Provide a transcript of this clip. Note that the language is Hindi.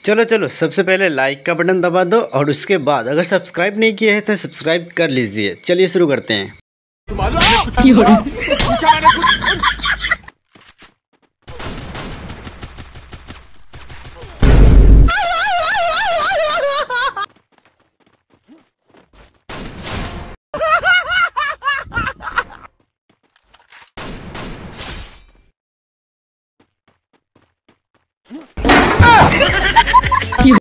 चलो चलो, सबसे पहले लाइक का बटन दबा दो और उसके बाद अगर सब्सक्राइब नहीं किए हैं तो सब्सक्राइब कर लीजिए। चलिए शुरू करते हैं।